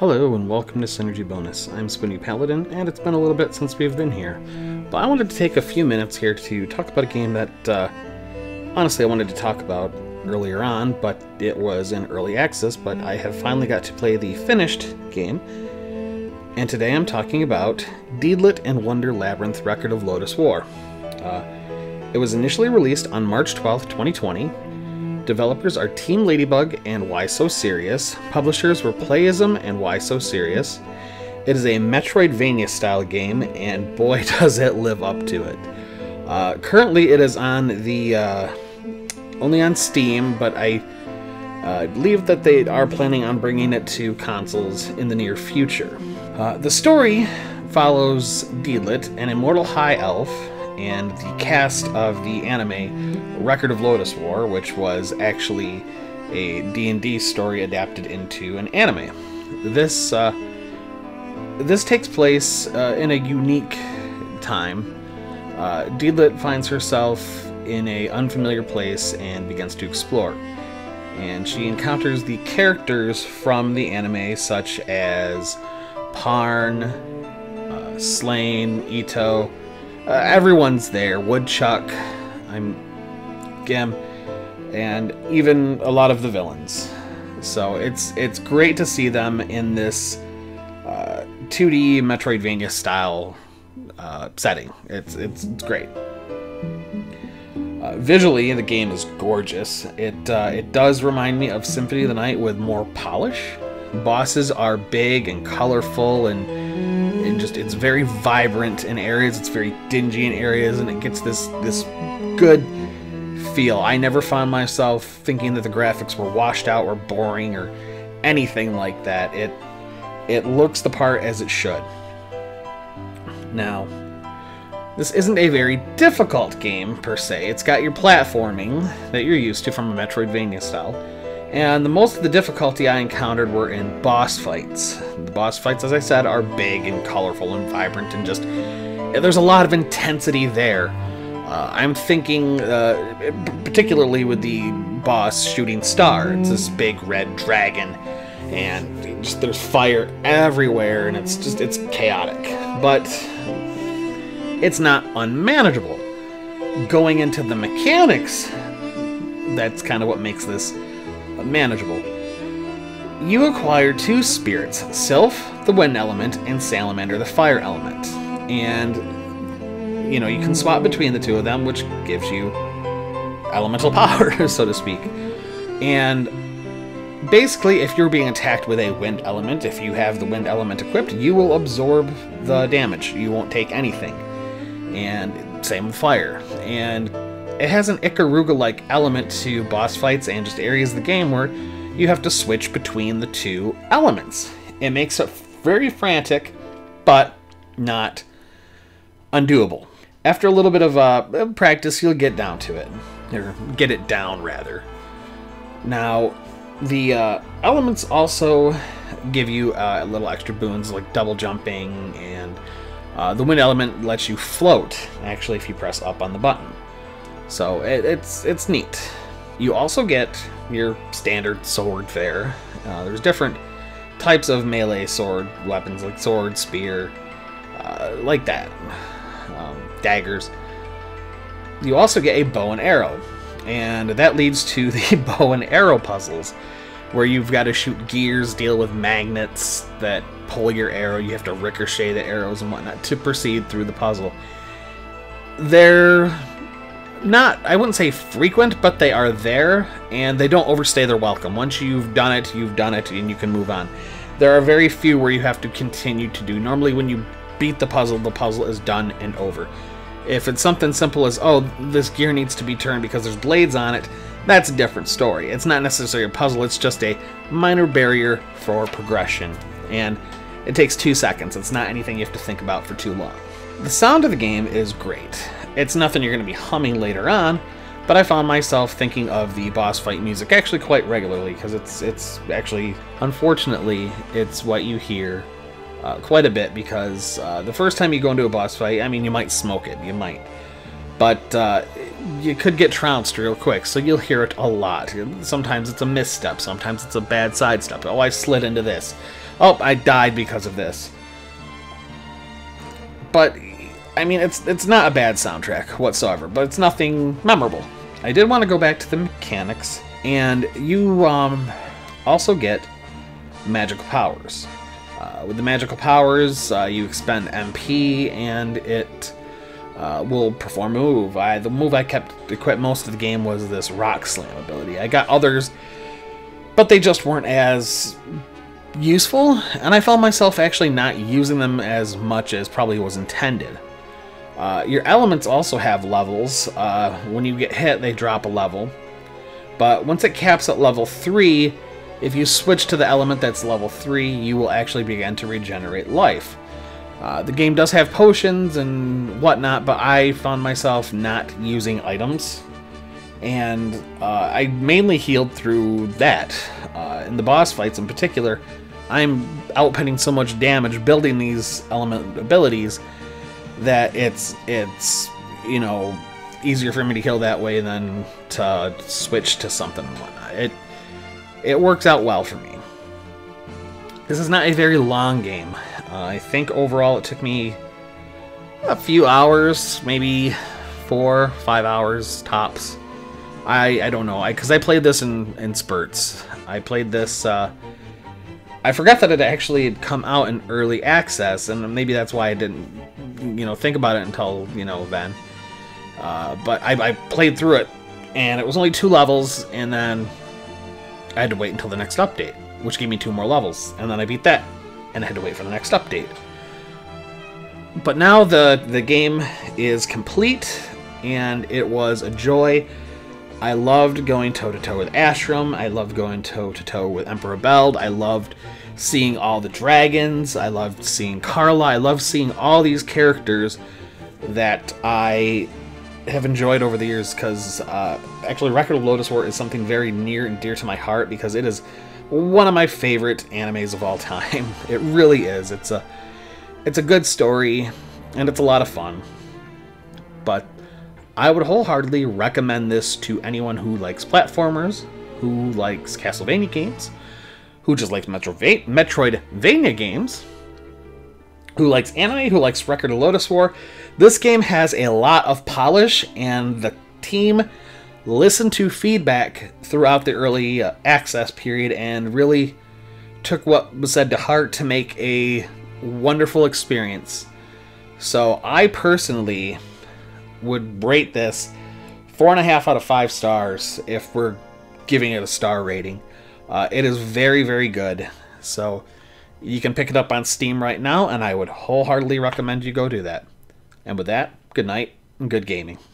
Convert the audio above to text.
Hello and welcome to Synergy Bonus. I'm Spoony Paladin, and it's been a little bit since we've been here. But I wanted to take a few minutes here to talk about a game that, honestly, I wanted to talk about earlier on, but it was in early access, but I have finally got to play the finished game. And today I'm talking about Deedlit and Wonder Labyrinth Record of Lodoss War. It was initially released on March 12th, 2020. Developers are Team Ladybug and Why So Serious. Publishers were Playism and Why So Serious. It is a Metroidvania-style game, and boy does it live up to it. Currently it is on the only on Steam, but I believe that they are planning on bringing it to consoles in the near future. The story follows Deedlit, an immortal high elf, and the cast of the anime Record of Lodoss War, which was actually a D&D story adapted into an anime. This takes place in a unique time. Deedlit finds herself in an unfamiliar place and begins to explore. And she encounters the characters from the anime, such as Parn, Slain, Ito. Everyone's there. Woodchuck, Gim, and even a lot of the villains. So it's great to see them in this 2D Metroidvania style setting. It's great. Visually, the game is gorgeous. It does remind me of Symphony of the Night with more polish. Bosses are big and colorful, and it's very vibrant in areas. It's very dingy in areas, and it gets this good feel. I never found myself thinking that the graphics were washed out or boring or anything like that. It looks the part as it should. Now, this isn't a very difficult game per se. It's got your platforming that you're used to from a Metroidvania style. And most of the difficulty I encountered were in boss fights. The boss fights, as I said, are big and colorful and vibrant, and just there's a lot of intensity there. I'm thinking particularly with the boss Shooting Star. It's this big red dragon, and just there's fire everywhere, and it's chaotic. But it's not unmanageable. Going into the mechanics, that's kind of what makes this manageable. You acquire two spirits, Sylph, the wind element, and Salamander, the fire element. And, you can swap between the two of them, which gives you elemental power, so to speak. And basically, if you're being attacked with a wind element, if you have the wind element equipped, you will absorb the damage. You won't take anything. And same with fire. And it has an Ikaruga-like element to boss fights and just areas of the game where you have to switch between the two elements. It makes it very frantic, but not undoable. After a little bit of practice, you'll get down to it. Or get it down, rather. Now, the elements also give you little extra boons like double jumping, and the wind element lets you float, actually, if you press up on the button. So it's neat. You also get your standard sword there. There's different types of melee sword weapons, like sword, spear, like that. Daggers. You also get a bow and arrow, and that leads to the bow and arrow puzzles, where you've got to shoot gears, deal with magnets that pull your arrow. You have to ricochet the arrows and whatnot to proceed through the puzzle. They're not, I wouldn't say frequent, but they are there, and they don't overstay their welcome. Once you've done it, and you can move on. There are very few where you have to continue to do. Normally when you beat the puzzle is done and over. If it's something simple as, oh, this gear needs to be turned because there's blades on it, that's a different story. It's not necessarily a puzzle, it's just a minor barrier for progression. And it takes 2 seconds. It's not anything you have to think about for too long. The sound of the game is great. It's nothing you're going to be humming later on, but I found myself thinking of the boss fight music actually quite regularly, because it's actually, unfortunately, it's what you hear quite a bit, because the first time you go into a boss fight, I mean, you might smoke it, you might, but you could get trounced real quick, so you'll hear it a lot. Sometimes it's a misstep, sometimes it's a bad sidestep. Oh, I slid into this. Oh, I died because of this. But, I mean, it's not a bad soundtrack whatsoever, but it's nothing memorable. I did want to go back to the mechanics, and you also get magical powers. With the magical powers, you expend MP, and it will perform a move. The move I kept equipped most of the game was this Rock Slam ability. I got others, but they just weren't as useful, and I found myself actually not using them as much as probably was intended. Your elements also have levels. When you get hit, they drop a level. But once it caps at level 3, if you switch to the element that's level 3, you will actually begin to regenerate life. The game does have potions and whatnot, but I found myself not using items. And I mainly healed through that. In the boss fights in particular, I'm outputting so much damage building these element abilities that it's you know, easier for me to heal that way than to switch to something and whatnot. It works out well for me. This is not a very long game. I think overall it took me a few hours, maybe 4 or 5 hours tops. I don't know, because I played this in spurts. I played this, I forgot that it actually had come out in early access, and maybe that's why I didn't, you know, think about it until, you know, then. But I played through it, and it was only 2 levels, and then I had to wait until the next update, which gave me 2 more levels, and then I beat that, and I had to wait for the next update. But now the game is complete, and it was a joy. I loved going toe-to-toe with Ashram. I loved going toe-to-toe with Emperor Beld. I loved seeing all the dragons. I loved seeing Carla. I loved seeing all these characters that I have enjoyed over the years, because actually Record of Lodoss War is something very near and dear to my heart, because it is one of my favorite animes of all time. It really is. It's a good story, and it's a lot of fun. But I would wholeheartedly recommend this to anyone who likes platformers, who likes Castlevania games, who just likes Metroidvania games, who likes anime, who likes Record of Lodoss War. This game has a lot of polish, and the team listened to feedback throughout the early access period and really took what was said to heart to make a wonderful experience. So I personally would rate this 4.5 out of 5 stars if we're giving it a star rating. It is very, very good. So you can pick it up on Steam right now, and I would wholeheartedly recommend you go do that. And with that, good night and good gaming.